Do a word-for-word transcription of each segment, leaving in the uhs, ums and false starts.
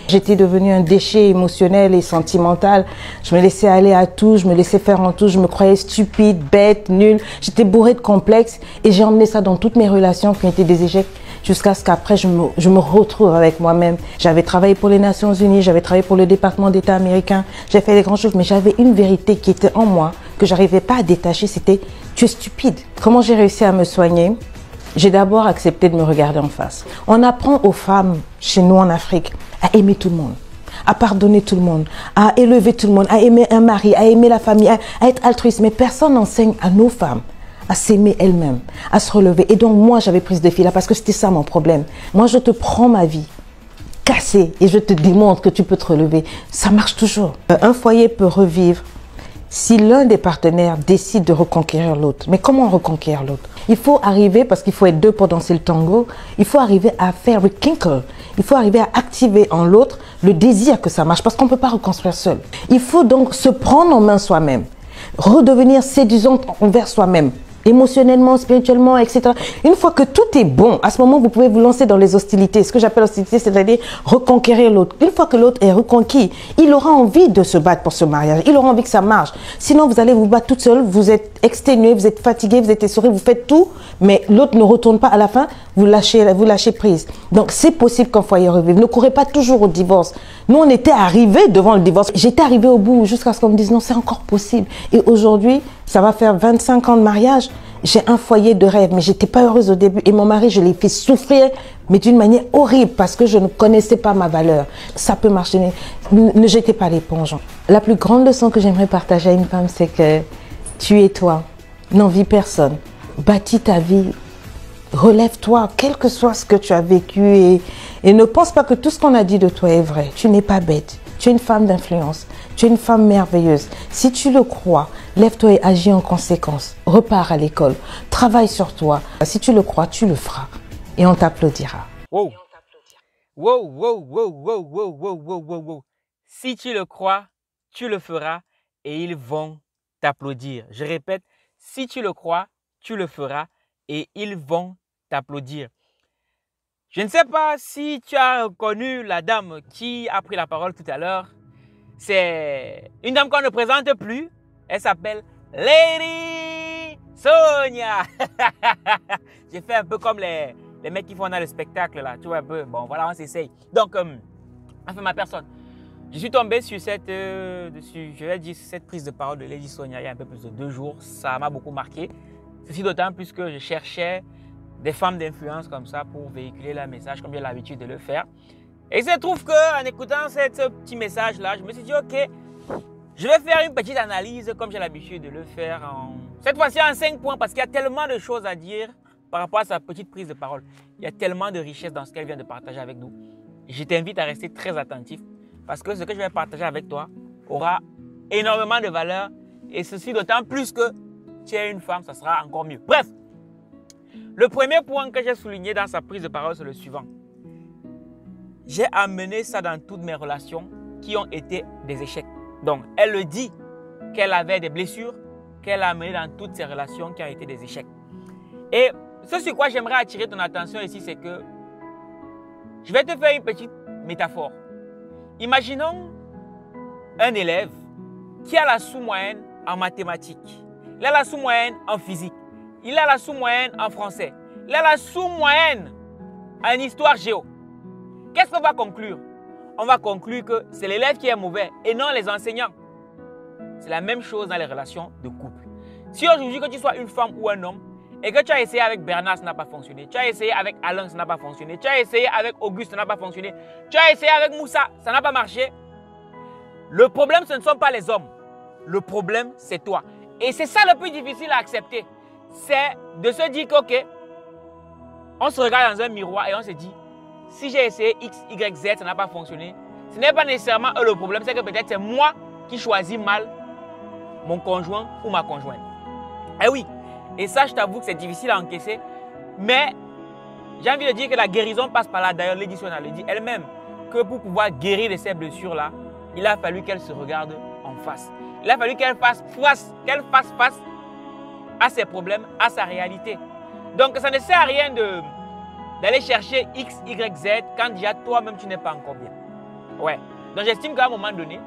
J'étais devenue un déchet émotionnel et sentimental. Je me laissais aller à tout, je me laissais faire en tout. Je me croyais stupide, bête, nulle. J'étais bourrée de complexes et j'ai emmené ça dans toutes mes relations qui ont été des échecs jusqu'à ce qu'après je me, je me retrouve avec moi-même. J'avais travaillé pour les Nations Unies, j'avais travaillé pour le département d'État américain. J'ai fait des grandes choses, mais j'avais une vérité qui était en moi que j'arrivais pas à détacher. C'était « tu es stupide ». Comment j'ai réussi à me soigner? J'ai d'abord accepté de me regarder en face. On apprend aux femmes, chez nous en Afrique, à aimer tout le monde, à pardonner tout le monde, à élever tout le monde, à aimer un mari, à aimer la famille, à, à être altruiste. Mais personne n'enseigne à nos femmes à s'aimer elles-mêmes, à se relever. Et donc moi, j'avais pris ce défi-là parce que c'était ça mon problème. Moi, je te prends ma vie cassée et je te démontre que tu peux te relever. Ça marche toujours. Un foyer peut revivre si l'un des partenaires décide de reconquérir l'autre. Mais comment reconquérir l'autre? Il faut arriver, parce qu'il faut être deux pour danser le tango, il faut arriver à faire rekindle. Il faut arriver à activer en l'autre le désir que ça marche, parce qu'on ne peut pas reconstruire seul. Il faut donc se prendre en main soi-même, redevenir séduisante envers soi-même, émotionnellement, spirituellement, et cetera. Une fois que tout est bon, à ce moment, vous pouvez vous lancer dans les hostilités. Ce que j'appelle hostilité, c'est-à-dire reconquérir l'autre. Une fois que l'autre est reconquis, il aura envie de se battre pour ce mariage. Il aura envie que ça marche. Sinon, vous allez vous battre toute seule, vous êtes exténué, vous êtes fatigué, vous êtes essoré, vous faites tout, mais l'autre ne retourne pas à la fin, vous lâchez, vous lâchez prise. Donc, c'est possible qu'un foyer revive. Ne courez pas toujours au divorce. Nous, on était arrivés devant le divorce. J'étais arrivée au bout jusqu'à ce qu'on me dise non, c'est encore possible. Et aujourd'hui, ça va faire vingt-cinq ans de mariage. J'ai un foyer de rêve, mais j'étais pas heureuse au début. Et mon mari, je l'ai fait souffrir, mais d'une manière horrible parce que je ne connaissais pas ma valeur. Ça peut marcher, mais ne, ne jetez pas l'éponge. La plus grande leçon que j'aimerais partager à une femme, c'est que tu es toi, n'envie personne. Bâtis ta vie, relève-toi, quel que soit ce que tu as vécu. Et, et ne pense pas que tout ce qu'on a dit de toi est vrai. Tu n'es pas bête. Tu es une femme d'influence. Tu es une femme merveilleuse. Si tu le crois, lève-toi et agis en conséquence. Repars à l'école. Travaille sur toi. Si tu le crois, tu le feras. Et on t'applaudira. Wow. Wow, wow, wow, wow, wow, wow, wow, wow, wow. Si tu le crois, tu le feras et ils vont t'applaudir. Je répète, si tu le crois, tu le feras et ils vont t'applaudir. Je ne sais pas si tu as reconnu la dame qui a pris la parole tout à l'heure. C'est une dame qu'on ne présente plus. Elle s'appelle Lady Sonia. J'ai fait un peu comme les, les mecs qui font dans le spectacle là. Tu vois un peu. Bon, voilà, on s'essaye. Donc, euh, enfin, ma personne. Je suis tombé sur cette, euh, dessus, je vais dire, cette prise de parole de Lady Sonia il y a un peu plus de deux jours. Ça m'a beaucoup marqué. Ceci d'autant plus que je cherchais des femmes d'influence comme ça pour véhiculer leur message comme j'ai l'habitude de le faire. Et il se trouve qu'en écoutant ce petit message-là, je me suis dit, ok, je vais faire une petite analyse comme j'ai l'habitude de le faire. En... Cette fois-ci en cinq points parce qu'il y a tellement de choses à dire par rapport à sa petite prise de parole. Il y a tellement de richesse dans ce qu'elle vient de partager avec nous. Je t'invite à rester très attentif parce que ce que je vais partager avec toi aura énormément de valeur et ceci d'autant plus que tu es une femme, ça sera encore mieux. Bref, le premier point que j'ai souligné dans sa prise de parole, c'est le suivant. J'ai amené ça dans toutes mes relations qui ont été des échecs. Donc, elle le dit qu'elle avait des blessures, qu'elle a amené dans toutes ses relations qui ont été des échecs. Et ce sur quoi j'aimerais attirer ton attention ici, c'est que je vais te faire une petite métaphore. Imaginons un élève qui a la sous-moyenne en mathématiques, il a la sous-moyenne en physique, il a la sous-moyenne en français, il a la sous-moyenne en histoire géo. Qu'est-ce qu'on va conclure? On va conclure que c'est l'élève qui est mauvais et non les enseignants. C'est la même chose dans les relations de couple. Si aujourd'hui que tu sois une femme ou un homme et que tu as essayé avec Bernard, ça n'a pas fonctionné. Tu as essayé avec Alain, ça n'a pas fonctionné. Tu as essayé avec Auguste, ça n'a pas fonctionné. Tu as essayé avec Moussa, ça n'a pas marché. Le problème, ce ne sont pas les hommes. Le problème, c'est toi. Et c'est ça le plus difficile à accepter. C'est de se dire que, ok, on se regarde dans un miroir et on se dit, si j'ai essayé X, Y, Z, ça n'a pas fonctionné. Ce n'est pas nécessairement eux le problème, c'est que peut-être c'est moi qui choisis mal mon conjoint ou ma conjointe. Eh oui, et ça, je t'avoue que c'est difficile à encaisser. Mais j'ai envie de dire que la guérison passe par là. D'ailleurs, Lady Sonia le dit elle-même, que pour pouvoir guérir de ces blessures-là, il a fallu qu'elle se regarde en face. Il a fallu qu'elle fasse face, qu'elle fasse face à ses problèmes, à sa réalité. Donc, ça ne sert à rien de... d'aller chercher X, Y, Z quand déjà toi-même tu n'es pas encore bien. Ouais. Donc j'estime qu'à un moment donné,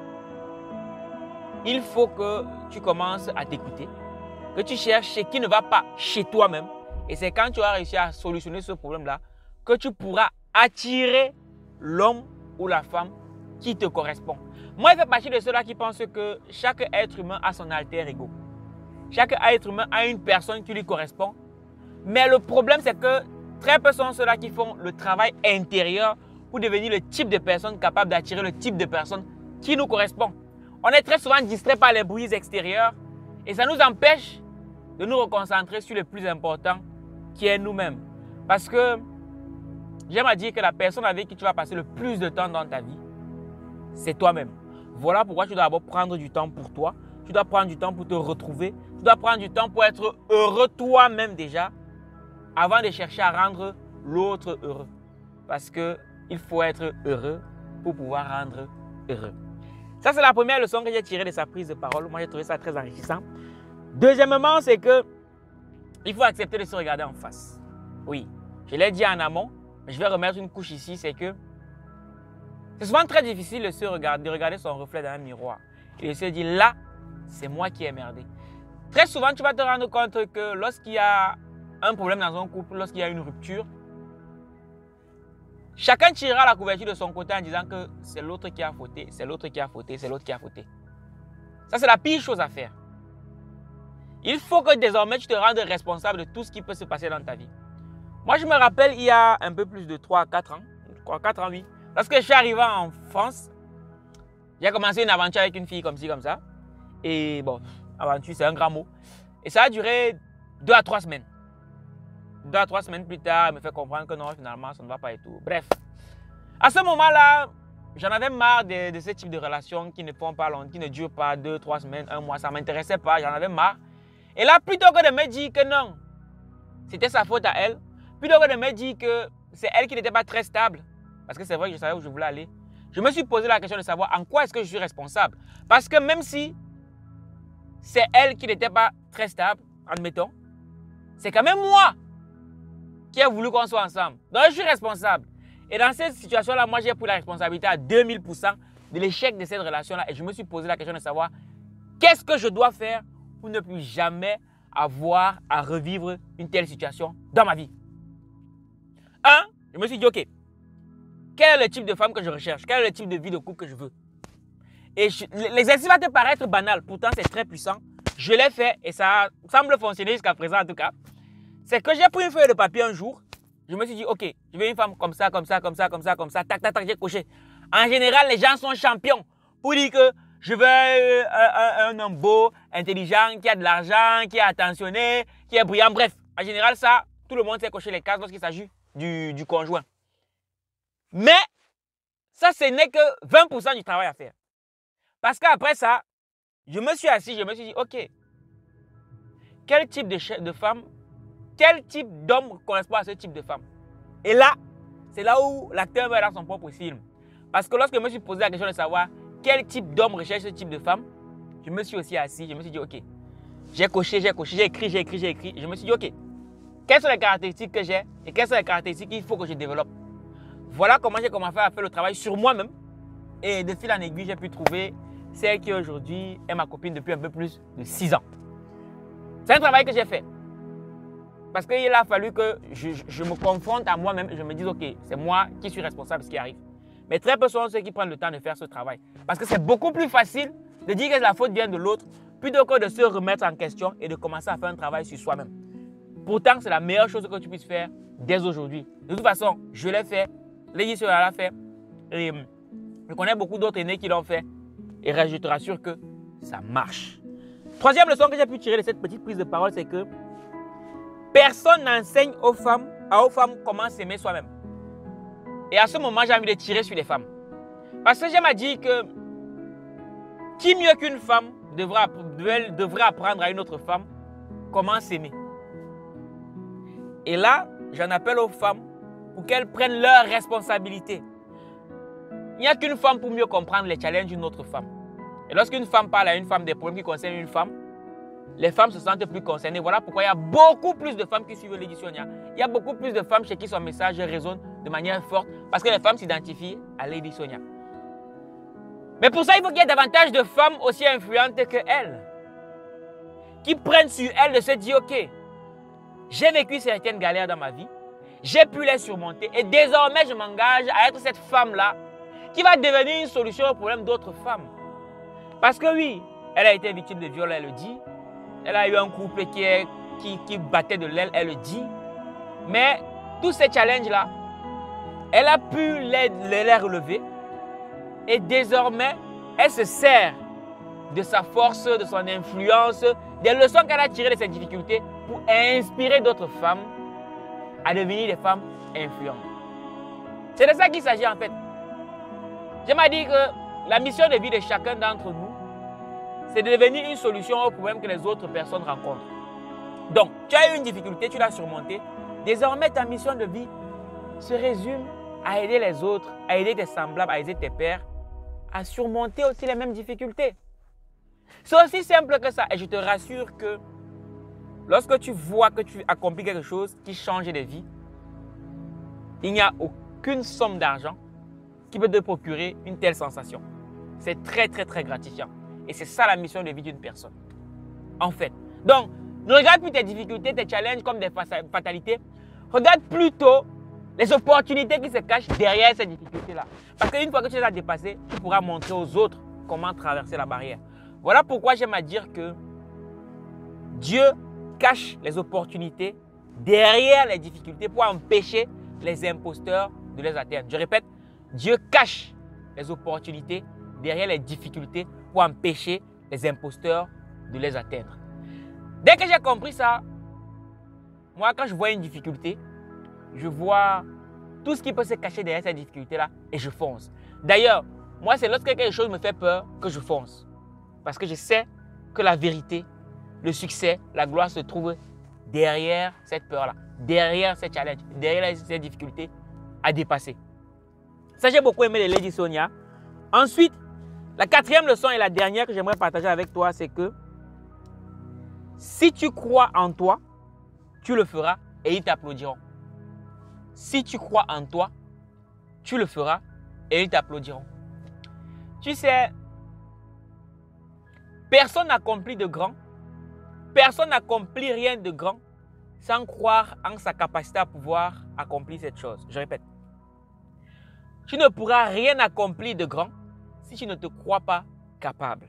il faut que tu commences à t'écouter, que tu cherches ce qui ne va pas chez toi-même. Et c'est quand tu auras réussi à solutionner ce problème-là que tu pourras attirer l'homme ou la femme qui te correspond. Moi, je fais partie de ceux-là qui pensent que chaque être humain a son alter ego. Chaque être humain a une personne qui lui correspond. Mais le problème, c'est que très peu sont ceux-là qui font le travail intérieur pour devenir le type de personne capable d'attirer le type de personne qui nous correspond. On est très souvent distrait par les bruits extérieurs et ça nous empêche de nous reconcentrer sur le plus important qui est nous-mêmes. Parce que j'aime à dire que la personne avec qui tu vas passer le plus de temps dans ta vie, c'est toi-même. Voilà pourquoi tu dois d'abord prendre du temps pour toi. Tu dois prendre du temps pour te retrouver. Tu dois prendre du temps pour être heureux toi-même déjà avant de chercher à rendre l'autre heureux. Parce qu'il faut être heureux pour pouvoir rendre heureux. Ça, c'est la première leçon que j'ai tirée de sa prise de parole. Moi, j'ai trouvé ça très enrichissant. Deuxièmement, c'est que il faut accepter de se regarder en face. Oui, je l'ai dit en amont, mais je vais remettre une couche ici, c'est que c'est souvent très difficile de, se regarder, de regarder son reflet dans un miroir et de se dire là, c'est moi qui ai merdé. Très souvent, tu vas te rendre compte que lorsqu'il y a un problème dans un couple, lorsqu'il y a une rupture, chacun tirera la couverture de son côté en disant que c'est l'autre qui a fauté, c'est l'autre qui a fauté, c'est l'autre qui a fauté. Ça, c'est la pire chose à faire. Il faut que désormais tu te rendes responsable de tout ce qui peut se passer dans ta vie. Moi, je me rappelle, il y a un peu plus de trois à quatre ans, trois à quatre ans, oui. Lorsque je suis arrivé en France, j'ai commencé une aventure avec une fille comme ci, comme ça. Et bon, aventure, c'est un grand mot. Et ça a duré deux à trois semaines. Deux à trois semaines plus tard, elle me fait comprendre que non, finalement, ça ne va pas et tout. Bref. À ce moment-là, j'en avais marre de, de ce type de relations qui ne font pas long, qui ne durent pas deux, trois semaines, un mois. Ça ne m'intéressait pas, j'en avais marre. Et là, plutôt que de me dire que non, c'était sa faute à elle, plutôt que de me dire que c'est elle qui n'était pas très stable, parce que c'est vrai que je savais où je voulais aller, je me suis posé la question de savoir en quoi est-ce que je suis responsable. Parce que même si c'est elle qui n'était pas très stable, admettons, c'est quand même moi qui ai voulu qu'on soit ensemble. Donc je suis responsable. Et dans cette situation-là, moi j'ai pris la responsabilité à deux mille pour cent de l'échec de cette relation-là. Et je me suis posé la question de savoir qu'est-ce que je dois faire pour ne plus jamais avoir à revivre une telle situation dans ma vie. Un, je me suis dit, ok, quel est le type de femme que je recherche? Quel est le type de vie de couple que je veux? Et l'exercice va te paraître banal, pourtant c'est très puissant. Je l'ai fait et ça semble fonctionner jusqu'à présent en tout cas. C'est que j'ai pris une feuille de papier un jour. Je me suis dit, ok, je veux une femme comme ça, comme ça, comme ça, comme ça, comme ça. Tac, tac, tac, j'ai coché. En général, les gens sont champions pour dire que je veux un, un, un homme beau, intelligent, qui a de l'argent, qui est attentionné, qui est brillant. Bref, en général, ça, tout le monde sait cocher les cases lorsqu'il s'agit du, du conjoint. Mais ça, ce n'est que vingt pour cent du travail à faire. Parce qu'après ça, je me suis assis, je me suis dit, ok, quel type de, de femme, quel type d'homme correspond à ce type de femme? Et là, c'est là où l'acteur va dans son propre film. Parce que lorsque je me suis posé la question de savoir quel type d'homme recherche ce type de femme, je me suis aussi assis, je me suis dit, ok, j'ai coché, j'ai coché, j'ai écrit, j'ai écrit, j'ai écrit. Je me suis dit, ok, quelles sont les caractéristiques que j'ai et quelles sont les caractéristiques qu'il faut que je développe? Voilà comment j'ai commencé à faire le travail sur moi-même. Et de fil en aiguille, j'ai pu trouver celle qui aujourd'hui est ma copine depuis un peu plus de six ans. C'est un travail que j'ai fait. Parce qu'il a fallu que je, je, je me confronte à moi-même et je me dise, ok, c'est moi qui suis responsable de ce qui arrive. Mais très peu sont ceux qui prennent le temps de faire ce travail. Parce que c'est beaucoup plus facile de dire que la faute vient de l'autre plutôt que de se remettre en question et de commencer à faire un travail sur soi-même. Pourtant, c'est la meilleure chose que tu puisses faire dès aujourd'hui. De toute façon, je l'ai fait, l'édition l'a fait et je connais beaucoup d'autres aînés qui l'ont fait et je te rassure que ça marche. Troisième leçon que j'ai pu tirer de cette petite prise de parole, c'est que personne n'enseigne aux femmes, à aux femmes comment s'aimer soi-même. Et à ce moment, j'ai envie de tirer sur les femmes. Parce que j'aime à dire que qui mieux qu'une femme devrait, devrait apprendre à une autre femme comment s'aimer. Et là, j'en appelle aux femmes pour qu'elles prennent leurs responsabilités. Il n'y a qu'une femme pour mieux comprendre les challenges d'une autre femme. Et lorsqu'une femme parle à une femme des problèmes qui concernent une femme, les femmes se sentent plus concernées. Voilà pourquoi il y a beaucoup plus de femmes qui suivent l'édition. Il y a beaucoup plus de femmes chez qui son message résonne de manière forte parce que les femmes s'identifient à Lady Sonia. Mais pour ça, il faut qu'il y ait davantage de femmes aussi influentes qu'elle, qui prennent sur elles de se dire, ok, j'ai vécu certaines galères dans ma vie, j'ai pu les surmonter et désormais je m'engage à être cette femme-là qui va devenir une solution au problème d'autres femmes. Parce que oui, elle a été victime de viol, elle le dit. Elle a eu un couple qui, est, qui, qui battait de l'aile, elle le dit. Mais tous ces challenges-là, elle a pu les, les relever. Et désormais, elle se sert de sa force, de son influence, des leçons qu'elle a tirées de ses difficultés pour inspirer d'autres femmes à devenir des femmes influentes. C'est de ça qu'il s'agit en fait. Je m'ai dit que la mission de vie de chacun d'entre nous, c'est de devenir une solution aux problèmes que les autres personnes rencontrent. Donc, tu as eu une difficulté, tu l'as surmontée. Désormais, ta mission de vie se résume à aider les autres, à aider tes semblables, à aider tes pairs, à surmonter aussi les mêmes difficultés. C'est aussi simple que ça. Et je te rassure que lorsque tu vois que tu accomplis quelque chose qui change des vies, il n'y a aucune somme d'argent qui peut te procurer une telle sensation. C'est très, très, très gratifiant. Et c'est ça la mission de vie d'une personne. En fait. Donc, ne regarde plus tes difficultés, tes challenges comme des fatalités. Regarde plutôt les opportunités qui se cachent derrière ces difficultés-là. Parce qu'une fois que tu les as dépassées, tu pourras montrer aux autres comment traverser la barrière. Voilà pourquoi j'aime à dire que Dieu cache les opportunités derrière les difficultés pour empêcher les imposteurs de les atteindre. Je répète, Dieu cache les opportunités derrière les difficultés pour empêcher les imposteurs de les atteindre. Dès que j'ai compris ça, moi quand je vois une difficulté, je vois tout ce qui peut se cacher derrière cette difficulté-là et je fonce. D'ailleurs, moi c'est lorsque quelque chose me fait peur que je fonce. Parce que je sais que la vérité, le succès, la gloire se trouve derrière cette peur-là, derrière ces challenges, derrière ces difficultés à dépasser. Ça, j'ai beaucoup aimé les Lady Sonia. Ensuite, la quatrième leçon et la dernière que j'aimerais partager avec toi, c'est que si tu crois en toi, tu le feras et ils t'applaudiront. Si tu crois en toi, tu le feras et ils t'applaudiront. Tu sais, personne n'accomplit de grand, personne n'accomplit rien de grand sans croire en sa capacité à pouvoir accomplir cette chose. Je répète, tu ne pourras rien accomplir de grand si tu ne te crois pas capable.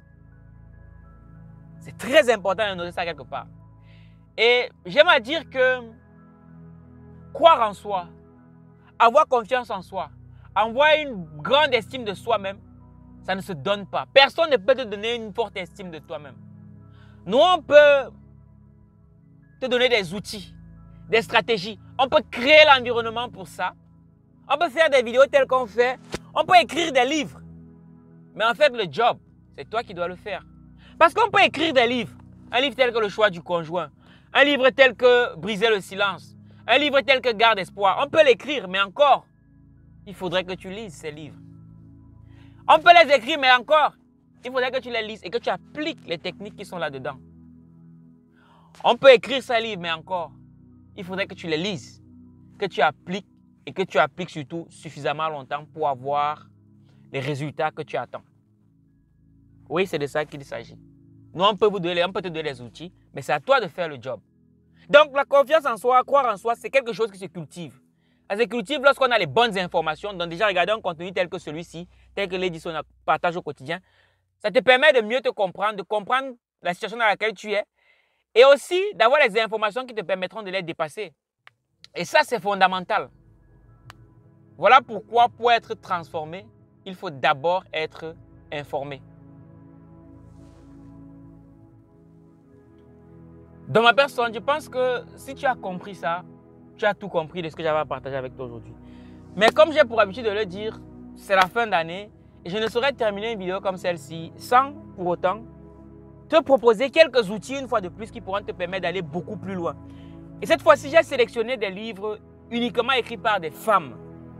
C'est très important de noter ça quelque part. Et j'aime à dire que croire en soi, avoir confiance en soi, avoir une grande estime de soi-même, ça ne se donne pas. Personne ne peut te donner une forte estime de toi-même. Nous, on peut te donner des outils, des stratégies. On peut créer l'environnement pour ça. On peut faire des vidéos telles qu'on fait. On peut écrire des livres. Mais en fait, le job, c'est toi qui dois le faire. Parce qu'on peut écrire des livres. Un livre tel que Le choix du conjoint. Un livre tel que Briser le silence. Un livre tel que Garde espoir. On peut l'écrire, mais encore, il faudrait que tu lises ces livres. On peut les écrire, mais encore, il faudrait que tu les lises et que tu appliques les techniques qui sont là-dedans. On peut écrire ces livres, mais encore, il faudrait que tu les lises, que tu appliques et que tu appliques surtout suffisamment longtemps pour avoir les résultats que tu attends. Oui, c'est de ça qu'il s'agit. Nous, on peut, vous donner, on peut te donner les outils, mais c'est à toi de faire le job. Donc, la confiance en soi, croire en soi, c'est quelque chose qui se cultive. Ça se cultive lorsqu'on a les bonnes informations. Donc, déjà, regarder un contenu tel que celui-ci, tel que Lady Sonia partage au quotidien, ça te permet de mieux te comprendre, de comprendre la situation dans laquelle tu es et aussi d'avoir les informations qui te permettront de les dépasser. Et ça, c'est fondamental. Voilà pourquoi, pour être transformé, il faut d'abord être informé. Dans ma personne, je pense que si tu as compris ça, tu as tout compris de ce que j'avais à partager avec toi aujourd'hui. Mais comme j'ai pour habitude de le dire, c'est la fin d'année et je ne saurais terminer une vidéo comme celle-ci sans pour autant te proposer quelques outils une fois de plus qui pourront te permettre d'aller beaucoup plus loin. Et cette fois-ci, j'ai sélectionné des livres uniquement écrits par des femmes.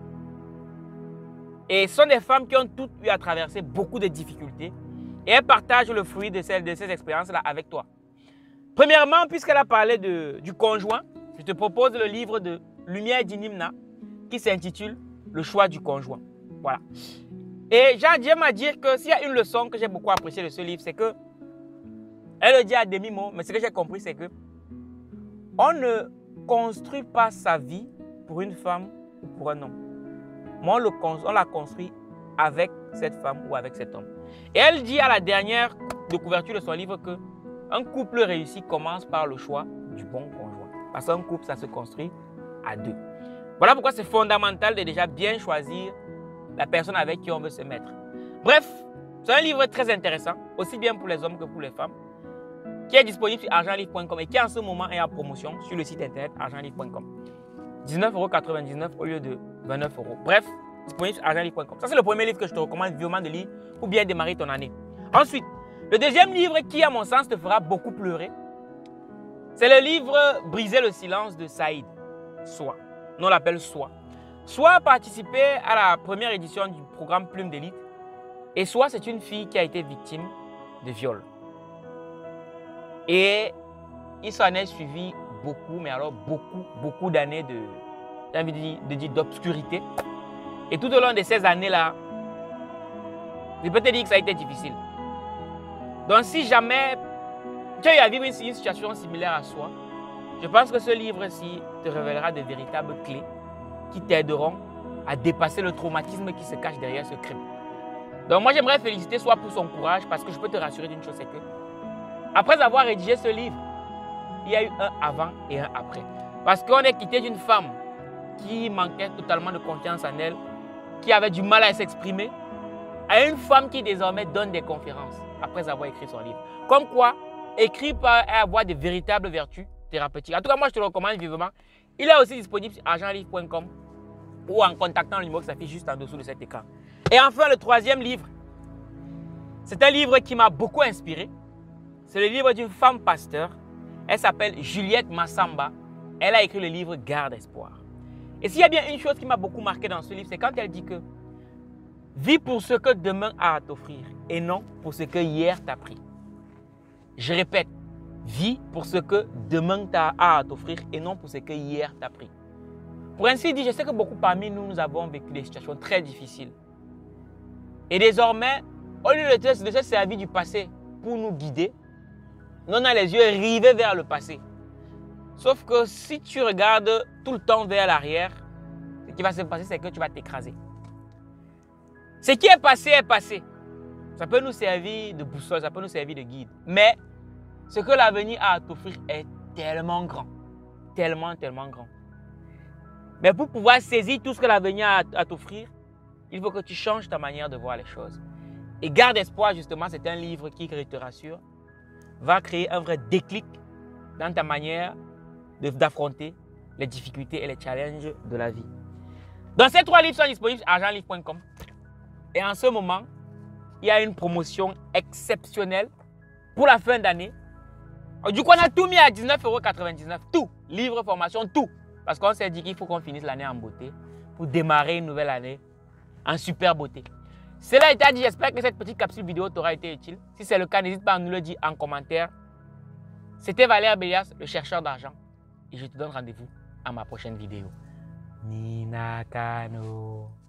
Et ce sont des femmes qui ont toutes eu à traverser beaucoup de difficultés et elles partagent le fruit de, celles, de ces expériences-là avec toi. Premièrement, puisqu'elle a parlé de, du conjoint, je te propose le livre de Lumière d'Inimna qui s'intitule Le choix du conjoint. Voilà. Et j'aime à dire que s'il y a une leçon que j'ai beaucoup appréciée de ce livre, c'est que, elle le dit à demi-mot, mais ce que j'ai compris, c'est que on ne construit pas sa vie pour une femme ou pour un homme. Mais on, le, on la construit avec cette femme ou avec cet homme. Et elle dit à la dernière de couverture de son livre que un couple réussi commence par le choix du bon conjoint. Parce qu'un couple, ça se construit à deux. Voilà pourquoi c'est fondamental de déjà bien choisir la personne avec qui on veut se mettre. Bref, c'est un livre très intéressant, aussi bien pour les hommes que pour les femmes, qui est disponible sur argent livre point com et qui en ce moment est en promotion sur le site internet argent livre point com. dix-neuf euros quatre-vingt-dix-neuf au lieu de vingt-neuf euros. Bref, disponible sur argent livre point com. Ça, c'est le premier livre que je te recommande vivement de lire pour bien démarrer ton année. Ensuite, le deuxième livre qui, à mon sens, te fera beaucoup pleurer, c'est le livre Briser le silence de Saïd Soa. On l'appelle Soa. Soa a participé à la première édition du programme Plume d'élite. Et Soa, c'est une fille qui a été victime de viol. Et il s'en est suivi beaucoup, mais alors beaucoup, beaucoup d'années de, j'ai envie de dire, de dire d'obscurité. Et tout au long de ces années-là, je peux te dire que ça a été difficile. Donc si jamais tu as eu à vivre une, une situation similaire à Soa, je pense que ce livre-ci te révélera de véritables clés qui t'aideront à dépasser le traumatisme qui se cache derrière ce crime. Donc moi, j'aimerais féliciter Soa pour son courage parce que je peux te rassurer d'une chose, c'est que après avoir rédigé ce livre, il y a eu un avant et un après. Parce qu'on est quitté d'une femme qui manquait totalement de confiance en elle, qui avait du mal à s'exprimer, à une femme qui désormais donne des conférences après avoir écrit son livre. Comme quoi, écrire peut avoir de véritables vertus thérapeutiques. En tout cas, moi, je te le recommande vivement. Il est aussi disponible sur argent livre point com ou en contactant le numéro qui s'affiche juste en dessous de cet écran. Et enfin, le troisième livre, c'est un livre qui m'a beaucoup inspiré. C'est le livre d'une femme pasteur. Elle s'appelle Juliette Massamba. Elle a écrit le livre Garde espoir. Et s'il y a bien une chose qui m'a beaucoup marqué dans ce livre, c'est quand elle dit que vis pour ce que demain a à t'offrir et non pour ce que hier t'a pris. Je répète, vis pour ce que demain a à t'offrir et non pour ce que hier t'a pris. Pour ainsi dire, je sais que beaucoup parmi nous, nous avons vécu des situations très difficiles. Et désormais, au lieu de se, de se servir du passé pour nous guider, nous on a les yeux rivés vers le passé. Sauf que si tu regardes tout le temps vers l'arrière, ce qui va se passer, c'est que tu vas t'écraser. Ce qui est passé est passé. Ça peut nous servir de boussole, ça peut nous servir de guide. Mais ce que l'avenir a à t'offrir est tellement grand. Tellement, tellement grand. Mais pour pouvoir saisir tout ce que l'avenir a à t'offrir, il faut que tu changes ta manière de voir les choses. Et Garde espoir, justement, c'est un livre qui, je te rassure, va créer un vrai déclic dans ta manière d'affronter les difficultés et les challenges de la vie. Donc, ces trois livres sont disponibles sur argent livre point com. Et en ce moment, il y a une promotion exceptionnelle pour la fin d'année. Du coup, on a tout mis à dix-neuf euros quatre-vingt-dix-neuf. Tout. Livre, formation, tout. Parce qu'on s'est dit qu'il faut qu'on finisse l'année en beauté pour démarrer une nouvelle année en super beauté. Cela étant dit, j'espère que cette petite capsule vidéo t'aura été utile. Si c'est le cas, n'hésite pas à nous le dire en commentaire. C'était Valère Bélias, le chercheur d'argent. Et je te donne rendez-vous à ma prochaine vidéo. Ninakano.